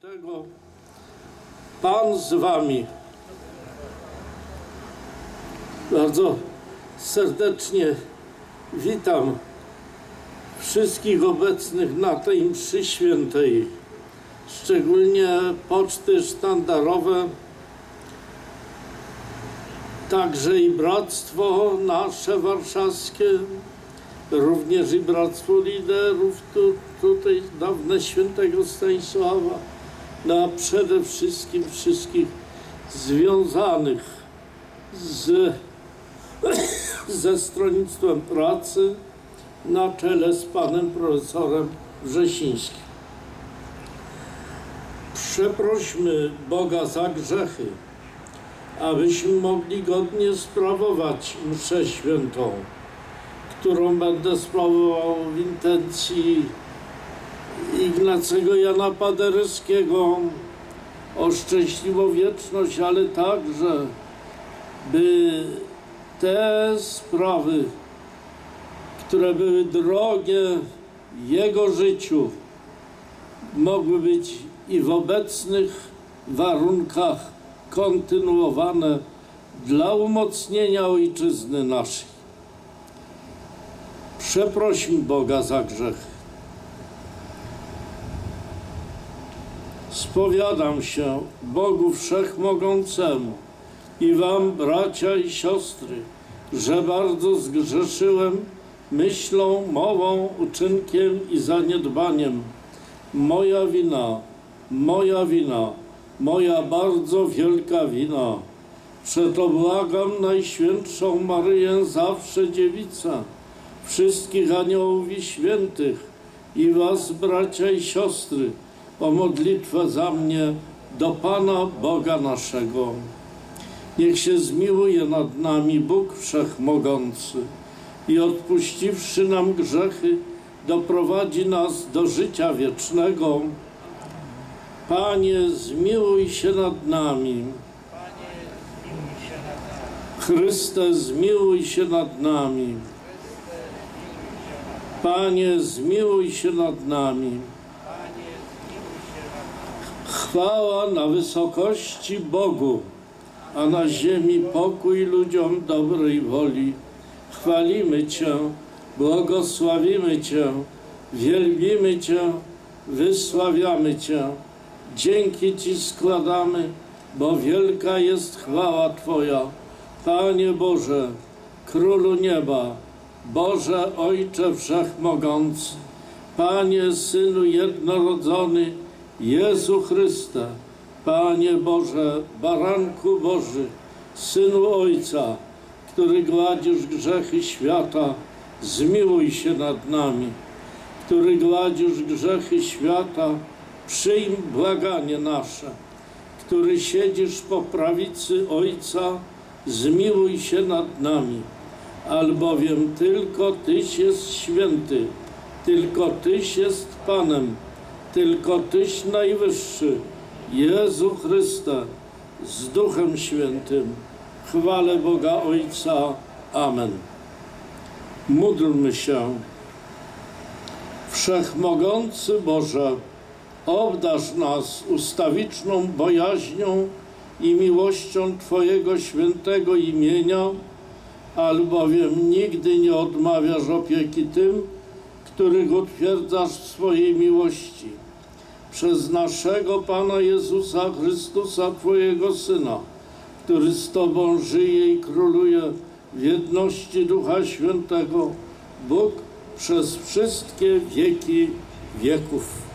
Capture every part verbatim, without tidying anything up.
Świętego. Pan z wami. Bardzo serdecznie witam wszystkich obecnych na tej mszy świętej, szczególnie poczty sztandarowe, także i Bractwo nasze warszawskie, również i Bractwo Liderów, tu, tutaj dawne świętego Stanisława, no a przede wszystkim wszystkich związanych z, ze Stronnictwem Pracy na czele z panem profesorem Wrzesińskim. Przeprośmy Boga za grzechy, abyśmy mogli godnie sprawować mszę świętą, którą będę sprawował w intencji Ignacego Jana Paderewskiego o szczęśliwą wieczność, ale także, by te sprawy, które były drogie Jego życiu, mogły być i w obecnych warunkach kontynuowane dla umocnienia ojczyzny naszej. Przeprośmy Boga za grzechy. Spowiadam się Bogu Wszechmogącemu i wam, bracia i siostry, że bardzo zgrzeszyłem myślą, mową, uczynkiem i zaniedbaniem. Moja wina, moja wina, moja bardzo wielka wina. Przeto błagam Najświętszą Maryję, zawsze Dziewicę, wszystkich aniołów i świętych i was, bracia i siostry, o modlitwę za mnie do Pana Boga naszego. Niech się zmiłuje nad nami Bóg Wszechmogący i odpuściwszy nam grzechy, doprowadzi nas do życia wiecznego. Panie, zmiłuj się nad nami. Chryste, zmiłuj się nad nami. Panie, zmiłuj się nad nami. Chwała na wysokości Bogu, a na ziemi pokój ludziom dobrej woli. Chwalimy Cię, błogosławimy Cię, wielbimy Cię, wysławiamy Cię. Dzięki Ci składamy, bo wielka jest chwała Twoja. Panie Boże, Królu nieba, Boże Ojcze Wszechmogący, Panie Synu jednorodzony, Jezu Chryste, Panie Boże, Baranku Boży, Synu Ojca, który gładzisz grzechy świata, zmiłuj się nad nami. Który gładzisz grzechy świata, przyjm błaganie nasze. Który siedzisz po prawicy Ojca, zmiłuj się nad nami. Albowiem tylko Tyś jest święty, tylko Tyś jest Panem, tylko Tyś najwyższy, Jezu Chryste, z Duchem Świętym. Chwalę Boga Ojca. Amen. Módlmy się. Wszechmogący Boże, obdarz nas ustawiczną bojaźnią i miłością Twojego świętego imienia, albowiem nigdy nie odmawiasz opieki tym, których utwierdzasz w swojej miłości. Przez naszego Pana Jezusa Chrystusa, Twojego Syna, który z Tobą żyje i króluje w jedności Ducha Świętego, Bóg przez wszystkie wieki wieków.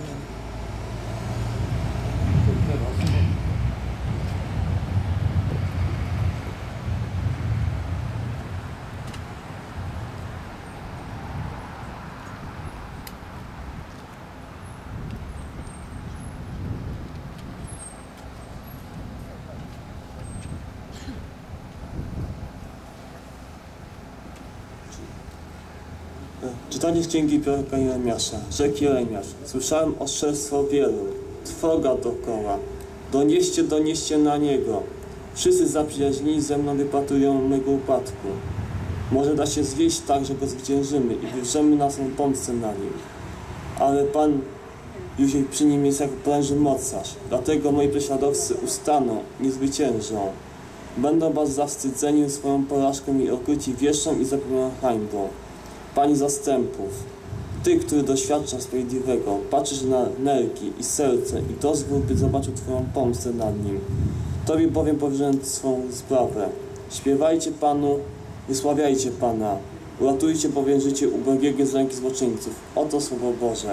Czytanie z księgi proroka Jeremiasza. Rzekł Jeremiasz: słyszałem oszczerstwo wielu, trwoga dokoła. Donieście, donieście na niego. Wszyscy zaprzyjaźnieni ze mną wypatrują mego upadku. Może da się zwieść tak, że go zwyciężymy i wywrzemy naszą pomstę na nim. Ale Pan już przy nim jest jak pręży mocarz. Dlatego moi prześladowcy ustaną, nie zwyciężą. Będą was zawstydzeni swoją porażką i okryci wieszczą i zapewnią hańbą. Pani zastępów, Ty, który doświadcza sprawiedliwego, patrzysz na nerki i serce i dozwól, by zobaczył Twoją pomstę nad nim. Tobie bowiem powierzę swą sprawę. Śpiewajcie Panu, wysławiajcie Pana. Uratujcie bowiem życie ubogiego z ręki złoczyńców. Oto Słowo Boże.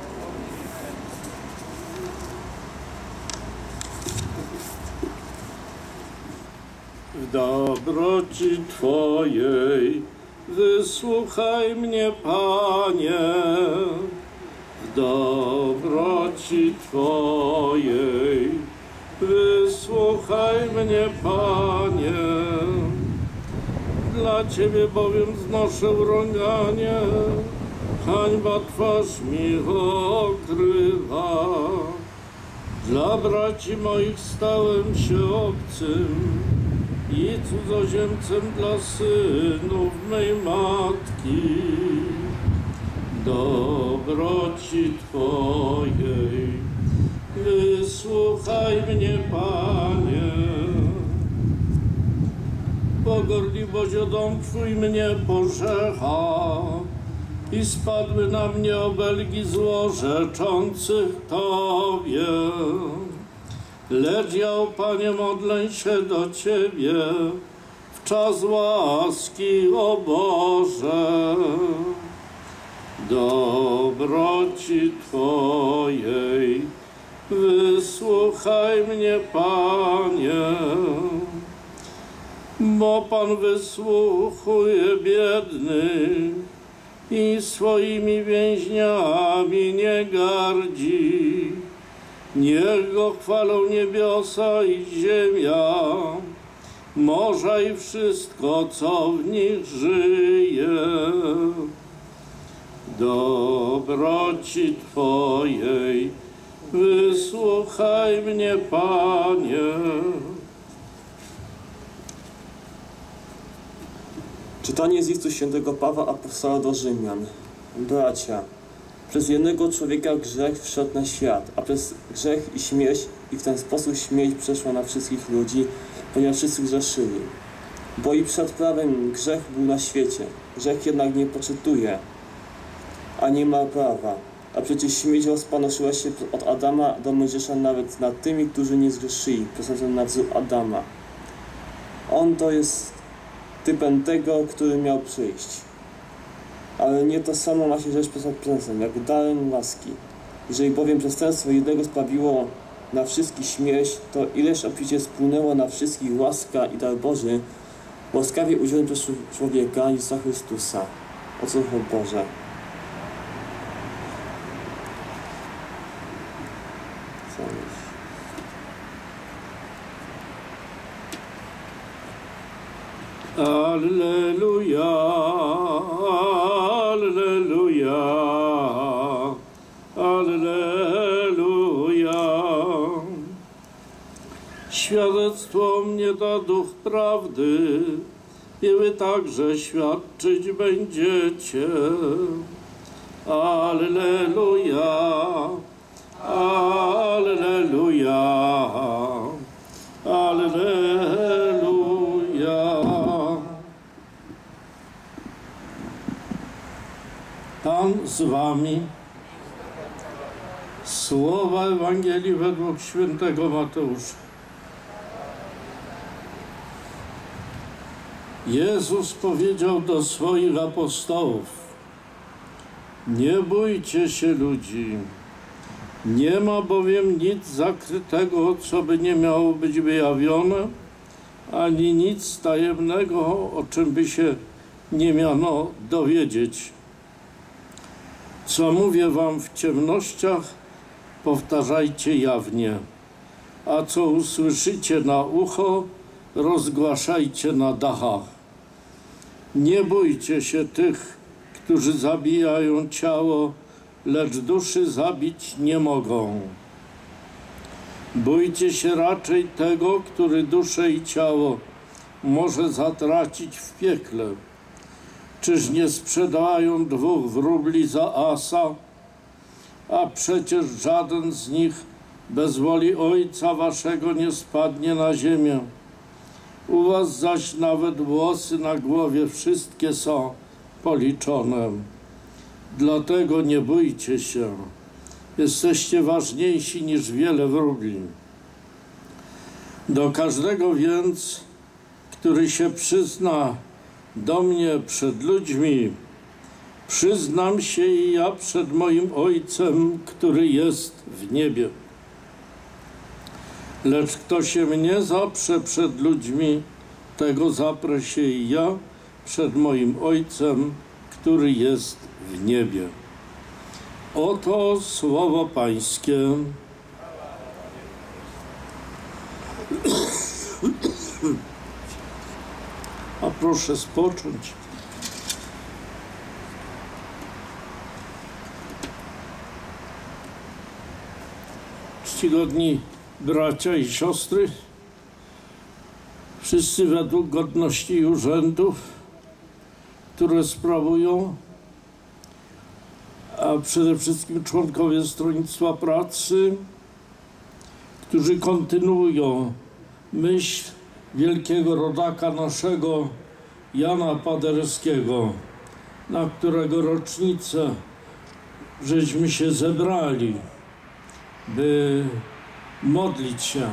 W dobroci Twojej wysłuchaj mnie, Panie. W dobroci Twojej wysłuchaj mnie, Panie. Dla Ciebie bowiem znoszę urąganie, hańba twarz mi okrywa. Dla braci moich stałem się obcym i cudzoziemcem dla synów mej matki. Dobroci Twojej wysłuchaj mnie, Panie. Bo gorliwość o dom Twój mnie pożecha i spadły na mnie obelgi złorzeczących Tobie. Lecz ja, o Panie, modlę się do Ciebie w czas łaski, o Boże. Dobroci Twojej wysłuchaj mnie, Panie. Bo Pan wysłuchuje biednych i swoimi więźniami nie gardzi. Niech Go chwalą niebiosa i ziemia, morza i wszystko, co w nich żyje. Dobroci Twojej wysłuchaj mnie, Panie. Czytanie z listu świętego Pawła Apostoła do Rzymian. Bracia, przez jednego człowieka grzech wszedł na świat, a przez grzech i śmierć, i w ten sposób śmierć przeszła na wszystkich ludzi, ponieważ wszyscy grzeszyli. Bo i przed prawem grzech był na świecie, grzech jednak nie poczytuje, a nie ma prawa. A przecież śmierć rozpanoszyła się od Adama do Mojżesza nawet nad tymi, którzy nie zgrzeszyli, przez na wzór Adama. On to jest typem tego, który miał przyjść. Ale nie to samo ma się rzecz przed przestępstwem, jak darem łaski. Jeżeli bowiem przestępstwo jednego sprawiło na wszystkich śmierć, to ileż obficie spłynęło na wszystkich łaska i dar Boży, łaskawie udzielony przez człowieka Jezusa Chrystusa. O co chodzi, Boże? Alleluja, alleluja, alleluja. Świadectwo mnie da Duch prawdy, i wy także świadczyć będziecie. Alleluja, alleluja, alleluja. Pan z wami. Słowa Ewangelii według świętego Mateusza. Jezus powiedział do swoich apostołów: nie bójcie się ludzi, nie ma bowiem nic zakrytego, co by nie miało być wyjawione, ani nic tajemnego, o czym by się nie miano dowiedzieć. Co mówię wam w ciemnościach, powtarzajcie jawnie, a co usłyszycie na ucho, rozgłaszajcie na dachach. Nie bójcie się tych, którzy zabijają ciało, lecz duszy zabić nie mogą. Bójcie się raczej tego, który duszę i ciało może zatracić w piekle. Czyż nie sprzedają dwóch wróbli za asa? a przecież żaden z nich bez woli Ojca waszego nie spadnie na ziemię. U was zaś nawet włosy na głowie wszystkie są policzone. Dlatego nie bójcie się. Jesteście ważniejsi niż wiele wróbli. Do każdego więc, który się przyzna do mnie przed ludźmi, przyznam się i ja przed moim Ojcem, który jest w niebie. Lecz kto się mnie zaprze przed ludźmi, tego zaprę się i ja przed moim Ojcem, który jest w niebie. Oto słowo Pańskie. A proszę spocząć. Czcigodni bracia i siostry, wszyscy według godności i urzędów, które sprawują, a przede wszystkim członkowie Stronnictwa Pracy, którzy kontynuują myśl wielkiego rodaka naszego Jana Paderewskiego, na którego rocznicę żeśmy się zebrali, by modlić się,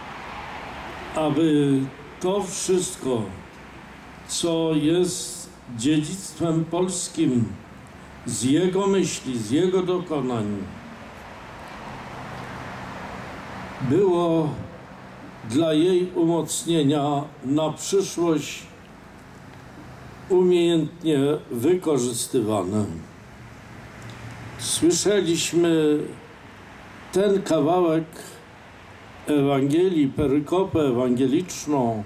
aby to wszystko, co jest dziedzictwem polskim, z jego myśli, z jego dokonań, było dla jej umocnienia na przyszłość umiejętnie wykorzystywane. Słyszeliśmy ten kawałek Ewangelii, perykopę ewangeliczną,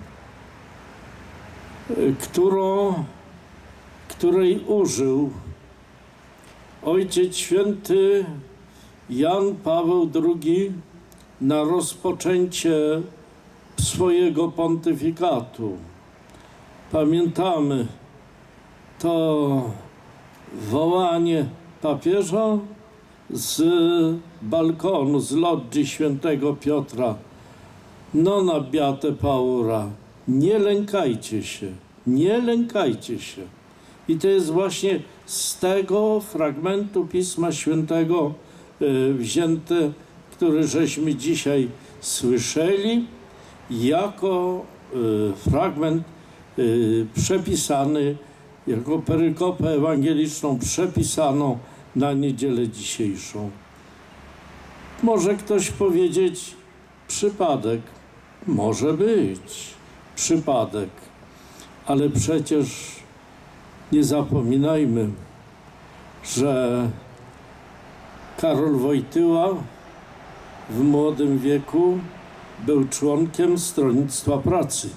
którą, której użył Ojciec Święty Jan Paweł drugi na rozpoczęcie swojego pontyfikatu. Pamiętamy to wołanie papieża z balkonu, z loggi świętego Piotra. Non abbiate paura, nie lękajcie się, nie lękajcie się. I to jest właśnie z tego fragmentu Pisma Świętego y, wzięte, który żeśmy dzisiaj słyszeli, jako y, fragment y, przepisany, jako perykopę ewangeliczną przepisaną na niedzielę dzisiejszą. Może ktoś powiedzieć, przypadek. Może być przypadek, ale przecież nie zapominajmy, że Karol Wojtyła w młodym wieku był członkiem Stronnictwa Pracy.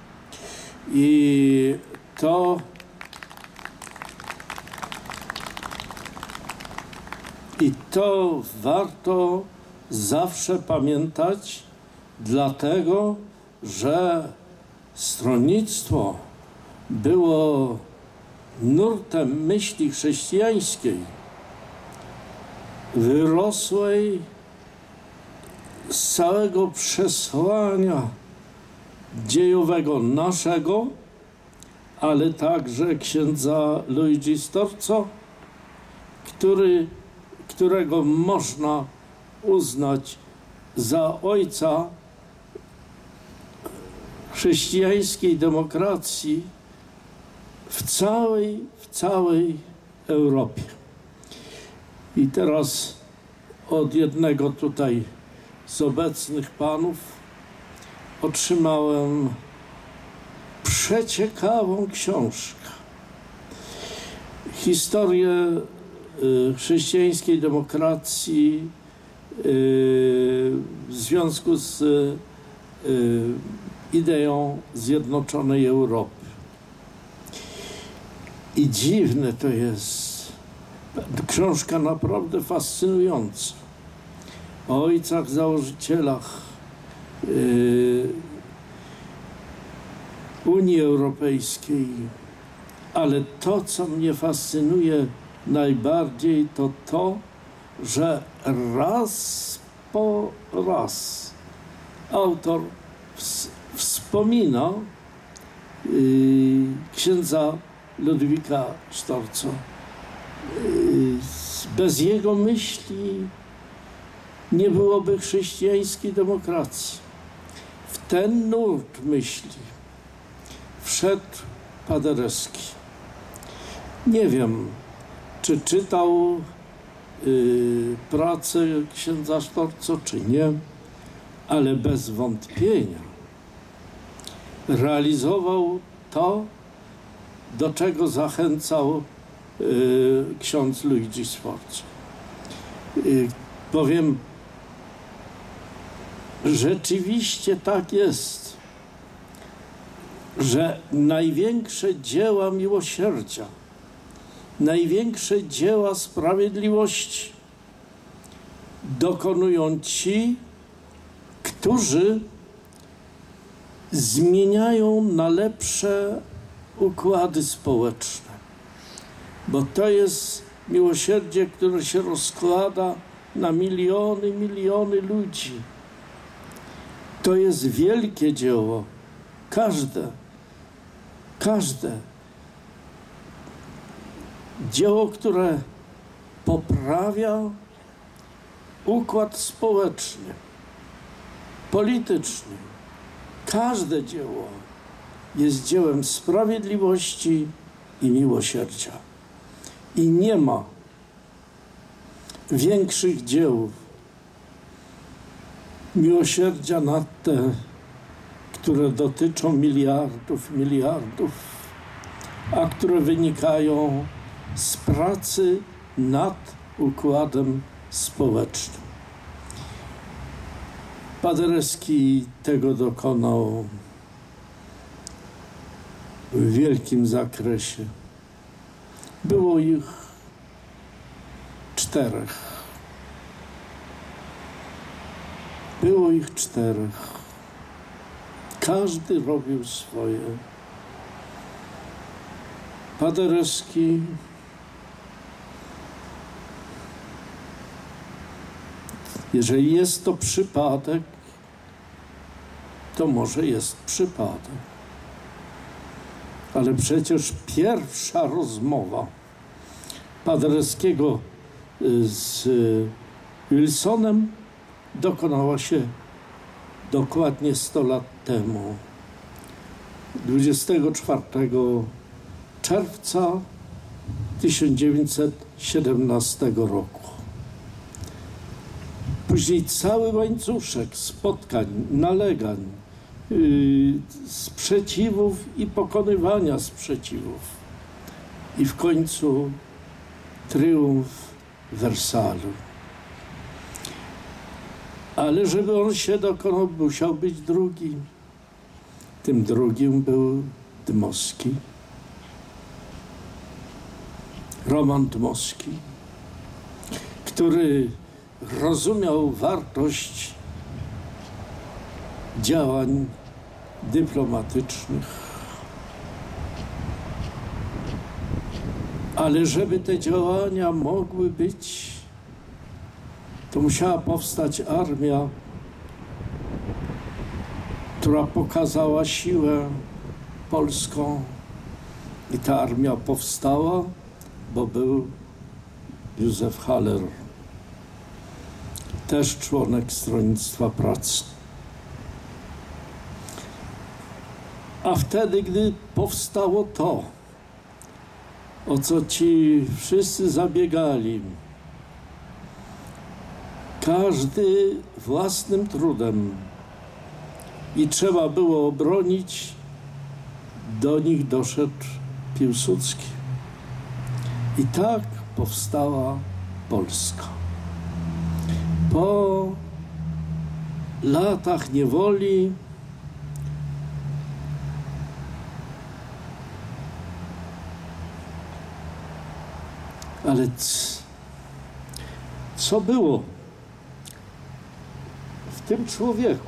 I to i to warto zawsze pamiętać, dlatego że stronnictwo było nurtem myśli chrześcijańskiej, wyrosłej z całego przesłania dziejowego naszego, ale także księdza Luigi Sturzo, który, którego można uznać za ojca chrześcijańskiej demokracji w całej, w całej Europie. I teraz od jednego tutaj z obecnych panów otrzymałem przeciekawą książkę. Historię y, chrześcijańskiej demokracji y, w związku z y, ideą zjednoczonej Europy. I dziwne to jest. Książka naprawdę fascynująca. O ojcach założycielach yy, Unii Europejskiej. Ale to, co mnie fascynuje najbardziej, to to, że raz po raz autor wspomina yy, księdza Ludwika Sztorca. Yy, bez jego myśli nie byłoby chrześcijańskiej demokracji. W ten nurt myśli wszedł Paderewski. Nie wiem, czy czytał yy, pracę księdza Sztorca, czy nie, ale bez wątpienia realizował to, do czego zachęcał yy, ksiądz Luigi Sforza. Yy, powiem, rzeczywiście tak jest, że największe dzieła miłosierdzia, największe dzieła sprawiedliwości dokonują ci, którzy zmieniają na lepsze układy społeczne. Bo to jest miłosierdzie, które się rozkłada na miliony, miliony ludzi. To jest wielkie dzieło. Każde, każde dzieło, które poprawia układ społeczny, polityczny. Każde dzieło jest dziełem sprawiedliwości i miłosierdzia. I nie ma większych dzieł miłosierdzia nad te, które dotyczą miliardów, miliardów, a które wynikają z pracy nad układem społecznym. Paderewski tego dokonał w wielkim zakresie. Było ich czterech. Było ich czterech. Każdy robił swoje. Paderewski jeżeli jest to przypadek, to może jest przypadek. Ale przecież pierwsza rozmowa Paderewskiego z Wilsonem dokonała się dokładnie sto lat temu. dwudziestego czwartego czerwca tysiąc dziewięćset siedemnastego roku. Później cały łańcuszek spotkań, nalegań, yy, sprzeciwów i pokonywania sprzeciwów. I w końcu triumf Wersalu. Ale żeby on się dokonał, musiał być drugi. Tym drugim był Dmowski. Roman Dmowski, który rozumiał wartość działań dyplomatycznych. Ale żeby te działania mogły być, to musiała powstać armia, która pokazała siłę polską. I ta armia powstała, bo był Józef Haller, też członek Stronnictwa Pracy. A wtedy, gdy powstało to, o co ci wszyscy zabiegali, każdy własnym trudem, i trzeba było obronić, do nich doszedł Piłsudski. I tak powstała Polska. Po latach niewoli ale co było w tym człowieku?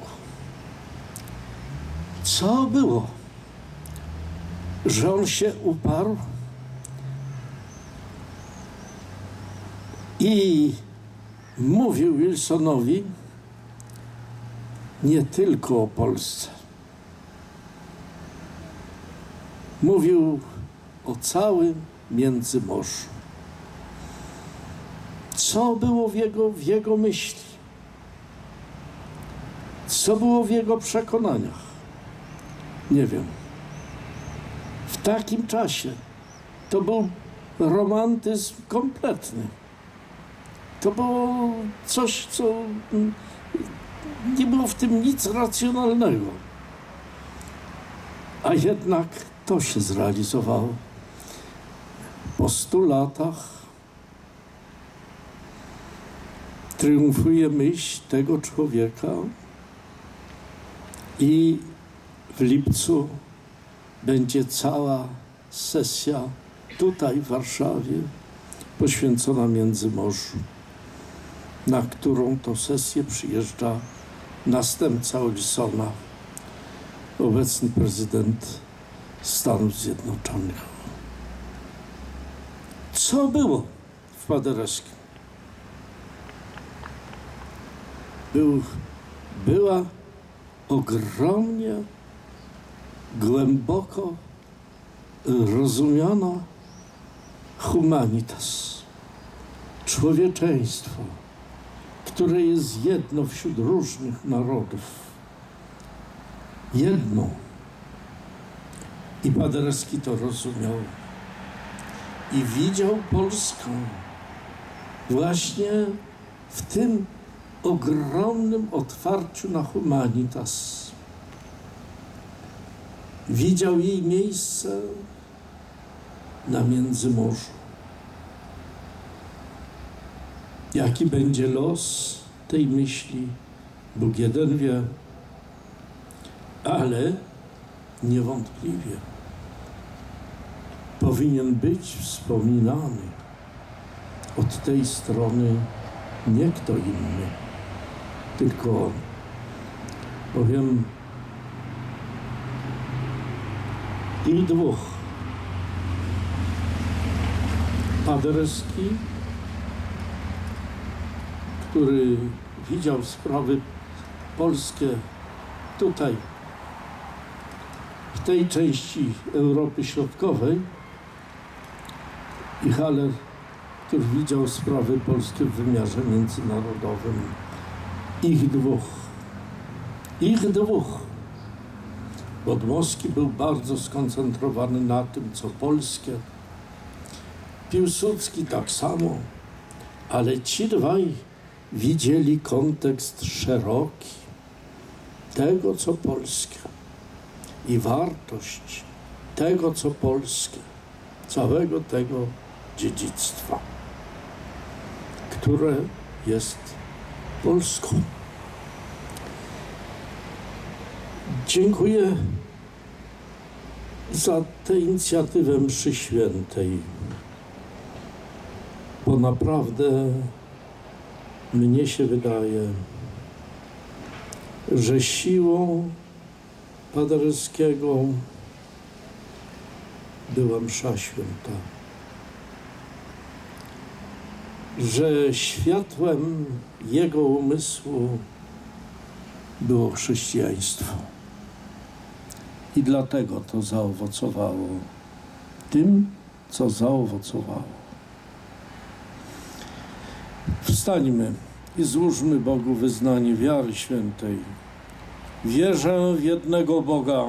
Co było, że on się uparł i mówił Wilsonowi nie tylko o Polsce. Mówił o całym Międzymorzu. Co było w jego, w jego myśli? Co było w jego przekonaniach? Nie wiem. W takim czasie to był romantyzm kompletny. To było coś, co nie było w tym nic racjonalnego. A jednak to się zrealizowało. Po stu latach triumfuje myśl tego człowieka i w lipcu będzie cała sesja tutaj w Warszawie poświęcona Międzymorzu, na którą to sesję przyjeżdża następca Wilsona, obecny prezydent Stanów Zjednoczonych. Co było w Paderewskim? Był, była ogromnie, głęboko rozumiana humanitas, człowieczeństwo, które jest jedno wśród różnych narodów. Jedno. I Paderewski to rozumiał. I widział Polskę właśnie w tym ogromnym otwarciu na humanitas. Widział jej miejsce na Międzymorzu. Jaki będzie los tej myśli, Bóg jeden wie, ale niewątpliwie powinien być wspominany od tej strony nie kto inny, tylko on. Bowiem ich dwóch, Paderewski, który widział sprawy polskie tutaj, w tej części Europy Środkowej, i Haller, który widział sprawy polskie w wymiarze międzynarodowym. Ich dwóch. Ich dwóch. Podmowski był bardzo skoncentrowany na tym, co polskie. Piłsudski tak samo, ale ci dwaj widzieli kontekst szeroki tego, co polskie i wartość tego, co polskie, całego tego dziedzictwa, które jest Polską. Dziękuję za tę inicjatywę mszy świętej, bo naprawdę mnie się wydaje, że siłą Paderewskiego była msza święta, że światłem jego umysłu było chrześcijaństwo. I dlatego to zaowocowało tym, co zaowocowało. Wstańmy i złóżmy Bogu wyznanie wiary świętej. Wierzę w jednego Boga,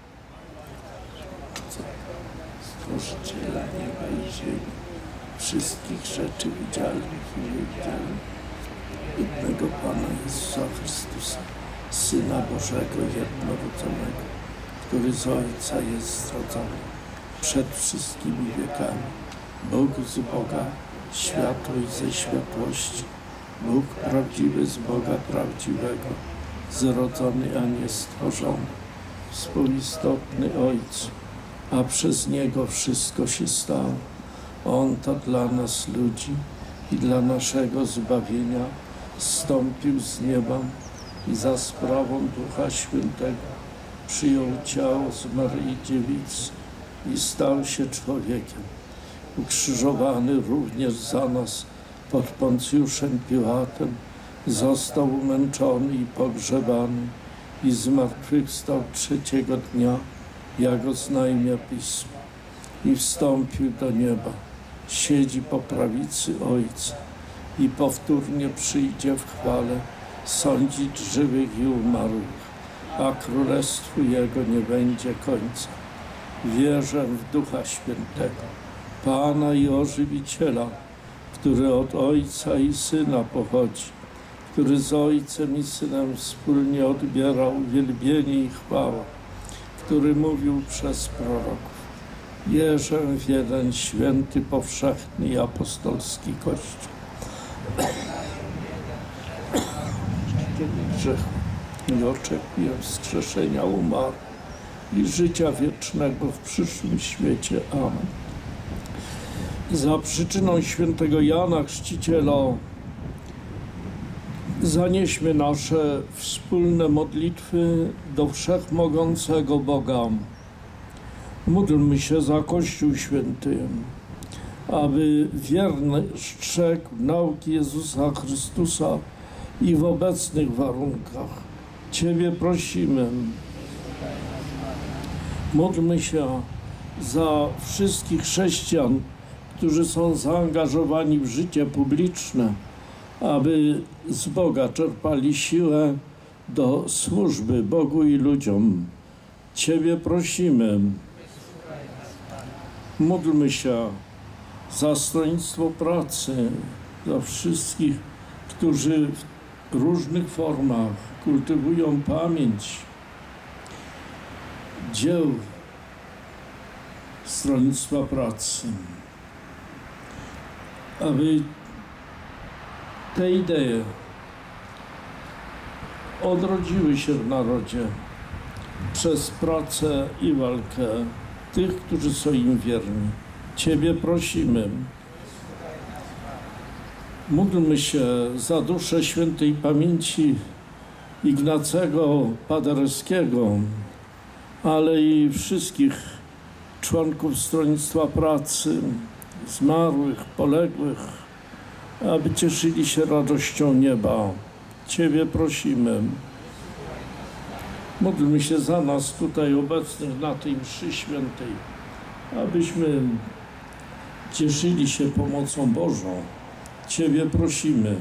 Stworzyciela nieba i ziemi, wszystkich rzeczy widzialnych i niewidzialnych, jednego Pana Jezusa Chrystusa, Syna Bożego jednorodzonego, który z Ojca jest zrodzony przed wszystkimi wiekami, Bóg z Boga, światłość ze światłości, Bóg prawdziwy z Boga prawdziwego, zrodzony, a nie stworzony, współistotny Ojcu, a przez Niego wszystko się stało. On to dla nas ludzi i dla naszego zbawienia zstąpił z nieba i za sprawą Ducha Świętego przyjął ciało z Maryi Dziewicy i stał się człowiekiem, ukrzyżowany również za nas pod Poncjuszem Piłatem, został umęczony i pogrzebany i zmartwychwstał trzeciego dnia, jak oznajmia Pismo, i wstąpił do nieba. Siedzi po prawicy Ojca i powtórnie przyjdzie w chwale sądzić żywych i umarłych, a królestwu Jego nie będzie końca. Wierzę w Ducha Świętego, Pana i Ożywiciela, który od Ojca i Syna pochodzi, który z Ojcem i Synem wspólnie odbiera uwielbienie i chwałę, który mówił przez proroków. Wierzę w jeden święty, powszechny i apostolski Kościół. Grzechu i oczekuję wskrzeszenia umarłych i życia wiecznego w przyszłym świecie. Amen. Za przyczyną świętego Jana Chrzciciela zanieśmy nasze wspólne modlitwy do Wszechmogącego Boga. Módlmy się za Kościół Święty, aby wierny strzegł nauki Jezusa Chrystusa i w obecnych warunkach. Ciebie prosimy. Módlmy się za wszystkich chrześcijan, którzy są zaangażowani w życie publiczne, aby z Boga czerpali siłę do służby Bogu i ludziom. Ciebie prosimy. Módlmy się za stronnictwo pracy, za wszystkich, którzy w różnych formach kultywują pamięć dzieł stronnictwa pracy, aby te idee odrodziły się w narodzie przez pracę i walkę tych, którzy są im wierni. Ciebie prosimy. Módlmy się za duszę świętej pamięci Ignacego Paderewskiego, ale i wszystkich członków stronnictwa pracy, zmarłych, poległych, aby cieszyli się radością nieba. Ciebie prosimy. Módlmy się za nas tutaj obecnych na tej mszy świętej, abyśmy cieszyli się pomocą Bożą. Ciebie prosimy.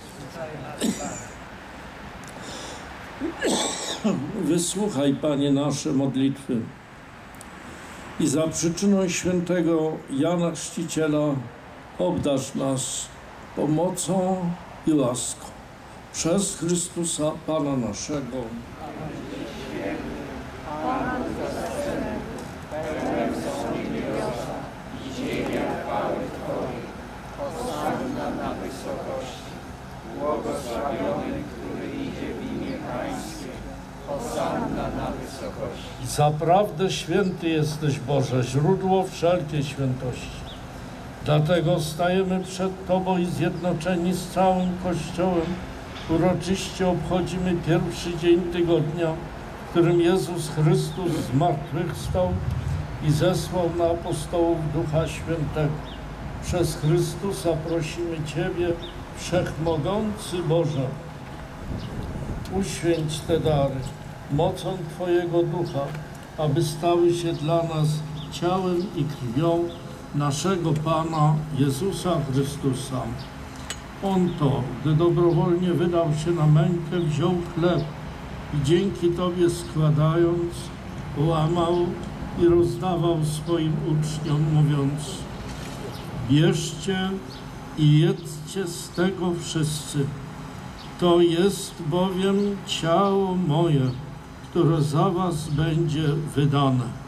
Wysłuchaj, Panie, nasze modlitwy i za przyczyną świętego Jana Chrzciciela obdarz nas pomocą i łaską. Przez Chrystusa Pana naszego. Błogosławiony, który idzie w imię Pańskie. Hosanna na wysokości. Zaprawdę święty jesteś, Boże, źródło wszelkiej świętości. Dlatego stajemy przed Tobą i zjednoczeni z całym Kościołem uroczyście obchodzimy pierwszy dzień tygodnia, w którym Jezus Chrystus zmartwychwstał i zesłał na apostołów Ducha Świętego. Przez Chrystusa prosimy Ciebie, Wszechmogący Boże, uświęć te dary mocą Twojego Ducha, aby stały się dla nas ciałem i krwią naszego Pana Jezusa Chrystusa. On to, gdy dobrowolnie wydał się na mękę, wziął chleb i dzięki Tobie składając, łamał i rozdawał swoim uczniom, mówiąc: bierzcie i jedzcie z tego wszyscy. To jest bowiem ciało moje, które za was będzie wydane.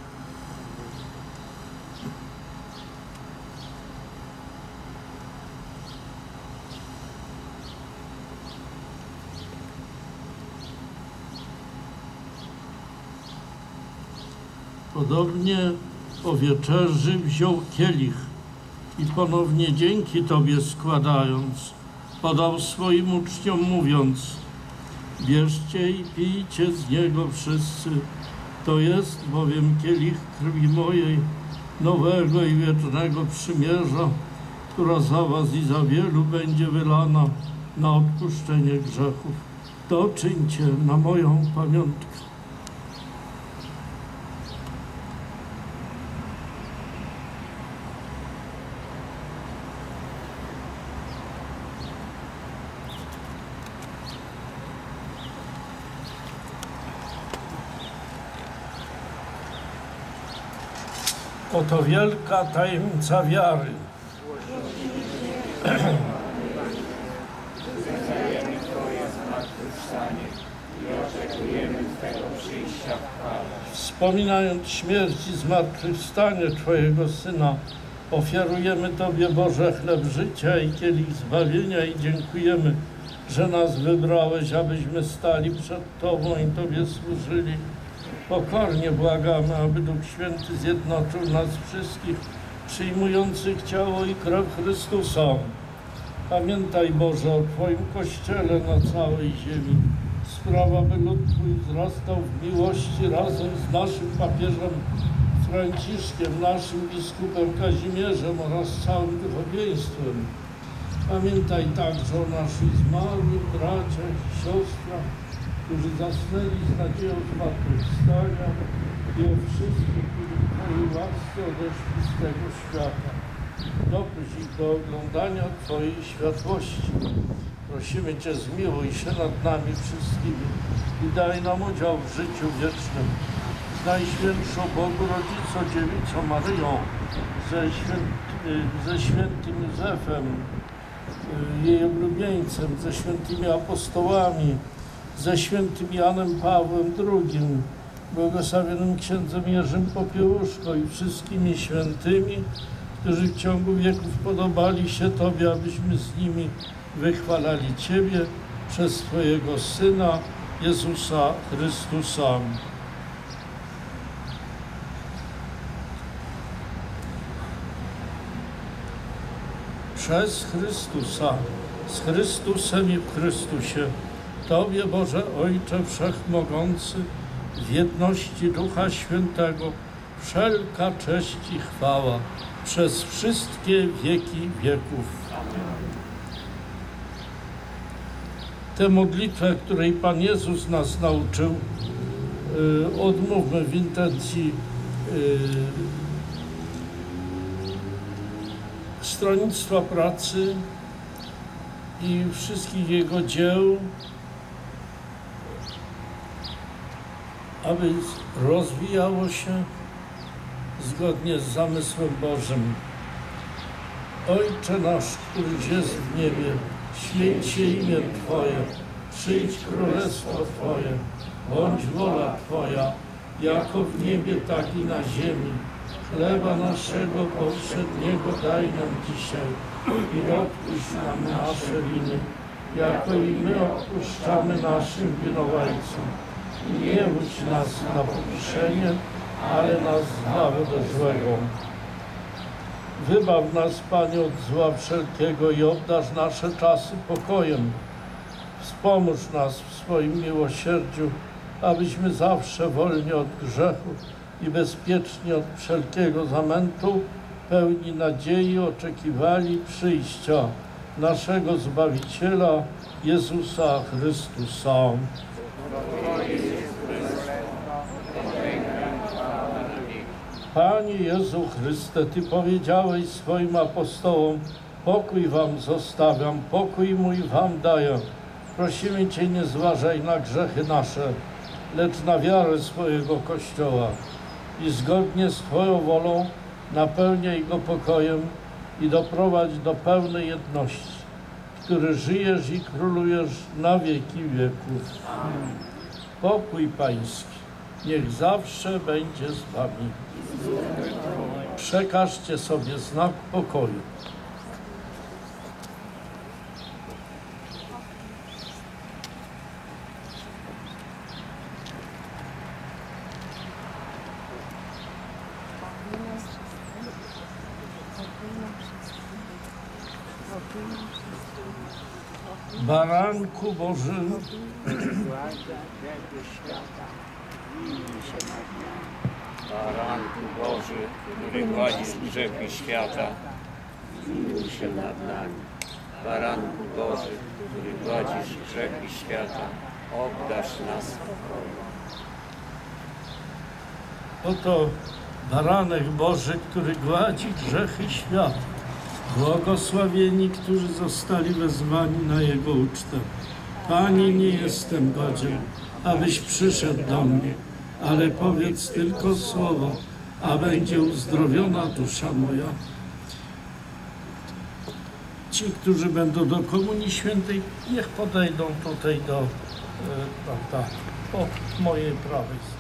Podobnie po wieczerzy wziął kielich i ponownie dzięki Tobie składając, podał swoim uczniom, mówiąc: bierzcie i pijcie z niego wszyscy. To jest bowiem kielich krwi mojej, nowego i wiecznego przymierza, która za was i za wielu będzie wylana na odpuszczenie grzechów. To czyńcie na moją pamiątkę. Oto wielka tajemnica wiary. Wyznajemy Twoje zmartwychwstanie i oczekujemy Twego przyjścia w chwale. Wspominając śmierć i zmartwychwstanie Twojego Syna, ofiarujemy Tobie, Boże, chleb życia i kielich zbawienia i dziękujemy, że nas wybrałeś, abyśmy stali przed Tobą i Tobie służyli. Pokornie błagamy, aby Duch Święty zjednoczył nas wszystkich, przyjmujących ciało i krew Chrystusa. Pamiętaj, Boże, o Twoim Kościele na całej ziemi. Sprawa, by lud Twój wzrastał w miłości razem z naszym papieżem Franciszkiem, naszym biskupem Kazimierzem oraz całym duchowieństwem. Pamiętaj także o naszych zmarłych braciach i siostrach, którzy zasnęli z nadzieją zmartwychwstania i o wszystkich, którzy w Twojej łasce odeszli z tego świata. Dopuść ich do oglądania Twojej światłości. Prosimy Cię, zmiłuj się nad nami wszystkimi i daj nam udział w życiu wiecznym. Z Najświętszą Bogu Rodzicą Dziewicą Maryją, ze, święty, ze świętym Józefem, jej ulubieńcem, ze świętymi apostołami, ze świętym Janem Pawłem drugim, błogosławionym księdzem Jerzym Popiełuszko i wszystkimi świętymi, którzy w ciągu wieków podobali się Tobie, abyśmy z nimi wychwalali Ciebie przez Twojego Syna, Jezusa Chrystusa. Przez Chrystusa, z Chrystusem i w Chrystusie, Tobie, Boże Ojcze Wszechmogący, w jedności Ducha Świętego, wszelka cześć i chwała przez wszystkie wieki wieków. Tę modlitwę, której Pan Jezus nas nauczył, yy, odmówmy w intencji yy, Stronnictwa Pracy i wszystkich jego dzieł, aby rozwijało się zgodnie z zamysłem Bożym. Ojcze nasz, któryś jest w niebie, święć się imię Twoje, przyjdź królestwo Twoje, bądź wola Twoja, jako w niebie, tak i na ziemi. Chleba naszego powszedniego daj nam dzisiaj i odpuść nam nasze winy, jako i my odpuszczamy naszym winowajcom. I nie wódź nas na pokuszenie, ale nas zbaw od złego. Wybaw nas, Panie, od zła wszelkiego i obdarz nasze czasy pokojem. Wspomóż nas w swoim miłosierdziu, abyśmy zawsze wolni od grzechu i bezpiecznie od wszelkiego zamętu, pełni nadziei oczekiwali przyjścia naszego Zbawiciela, Jezusa Chrystusa. Panie Jezu Chryste, Ty powiedziałeś swoim apostołom: pokój wam zostawiam, pokój mój wam daję. Prosimy Cię, nie zważaj na grzechy nasze, lecz na wiarę swojego Kościoła i zgodnie z Twoją wolą napełniaj go pokojem i doprowadź do pełnej jedności, który żyjesz i królujesz na wieki wieków. Amen. Pokój Pański niech zawsze będzie z Wami. Przekażcie sobie znak pokoju. Baranku Boży, Baranku Boży, który gładzisz grzechy świata, zmiłuj się nad nami. Baranku Boży, który gładzisz grzechy świata, obdarz nas pokoju. Oto baranek Boży, który gładzi grzechy świata. Błogosławieni, którzy zostali wezwani na Jego ucztę. Panie, nie jestem godzien, abyś przyszedł do mnie, ale powiedz tylko słowo, a będzie uzdrowiona dusza moja. Ci, którzy będą do Komunii Świętej, niech podejdą tutaj do e, prawda, po mojej prawej stronie.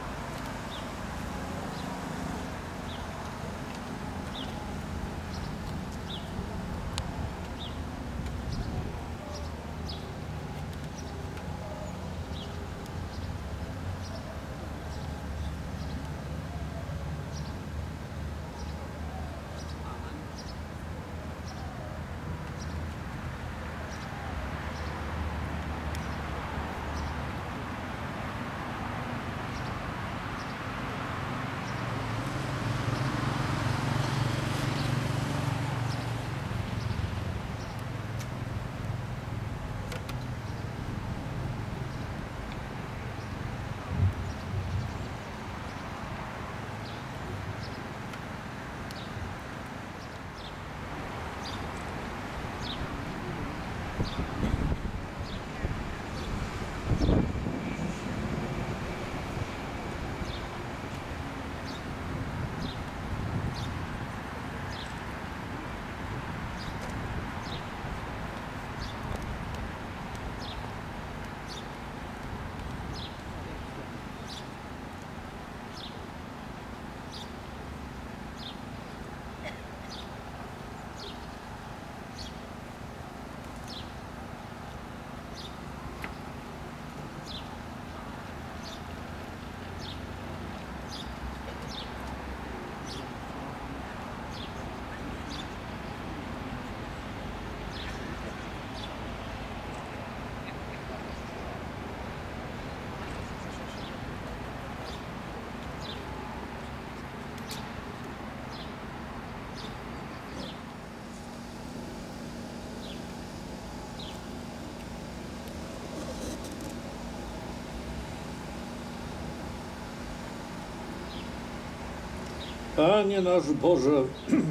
Panie nasz Boże,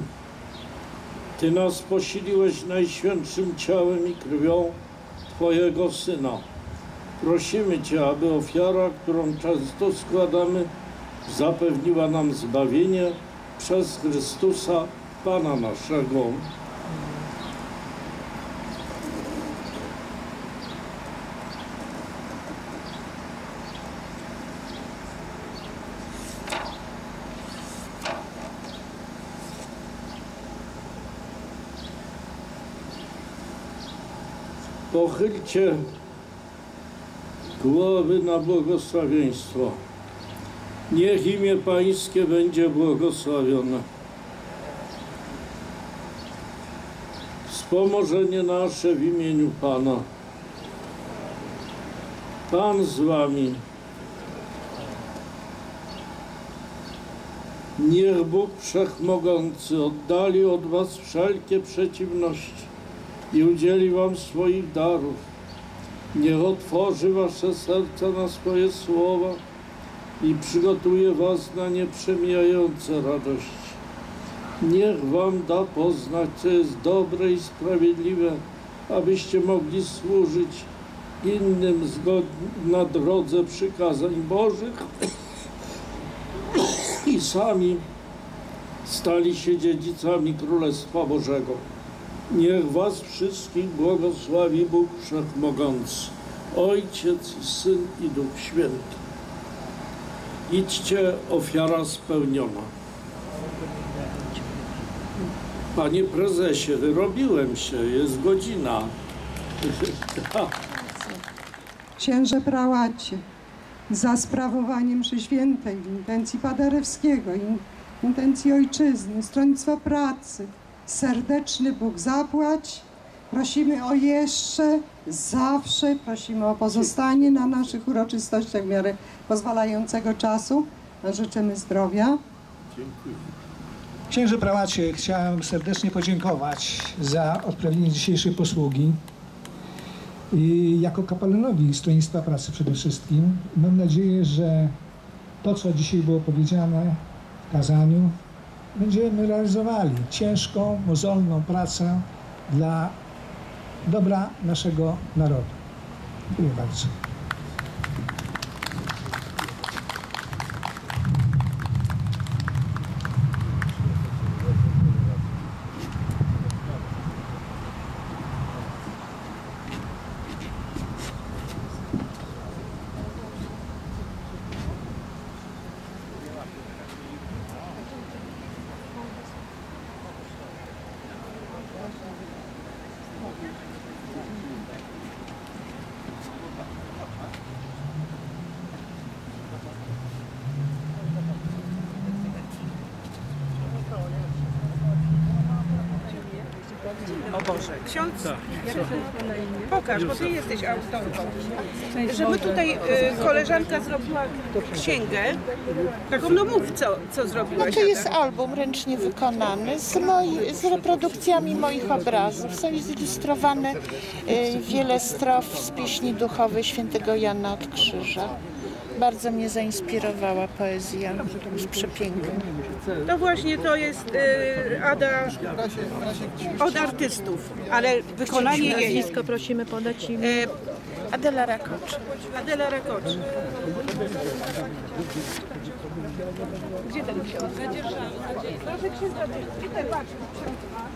Ty nas posiliłeś najświętszym ciałem i krwią Twojego Syna. Prosimy Cię, aby ofiara, którą często składamy, zapewniła nam zbawienie przez Chrystusa, Pana naszego. Pochylcie głowy na błogosławieństwo. Niech imię Pańskie będzie błogosławione. Wspomożenie nasze w imieniu Pana. Pan z wami. Niech Bóg Wszechmogący oddali od was wszelkie przeciwności i udzieli wam swoich darów. Niech otworzy wasze serca na swoje słowa i przygotuje was na nieprzemijające radości. Niech wam da poznać, co jest dobre i sprawiedliwe, abyście mogli służyć innym na drodze przykazań Bożych i sami stali się dziedzicami Królestwa Bożego. Niech was wszystkich błogosławi Bóg Wszechmogący, Ojciec, Syn i Duch Święty. Idźcie, ofiara spełniona. Panie prezesie, wyrobiłem się, jest godzina. Księże prałacie, za sprawowanie mszy świętej w intencji Paderewskiego, in, intencji ojczyzny, Stronnictwa Pracy, serdeczny Bóg zapłać. Prosimy o jeszcze, zawsze prosimy o pozostanie na naszych uroczystościach w miarę pozwalającego czasu. Życzymy zdrowia. Dziękuję. Księże prałacie, chciałem serdecznie podziękować za odprawienie dzisiejszej posługi. I jako kapelanowi Stronnictwa Pracy przede wszystkim mam nadzieję, że to, co dzisiaj było powiedziane w kazaniu, będziemy realizowali ciężką, mozolną pracę dla dobra naszego narodu. Dziękuję bardzo. O Boże, ksiądz, pokaż, bo ty jesteś autorką, że my tutaj, y, koleżanka zrobiła księgę, taką, no mów, co, co zrobiłaś. No to jest album ręcznie wykonany z, moi, z reprodukcjami moich obrazów. Są zilustrowane y, wiele strof z pieśni duchowej świętego Jana od Krzyża. Bardzo mnie zainspirowała poezja, jest przepiękna. To właśnie to jest y, Ada od artystów, ale wykonanie jej. Nazwisko prosimy podać im. Y, Adela Rakocz. Adela Rakocz. Gdzie ten ksiądz? Proszę księdza, Peter, patrz, ksiądz masz.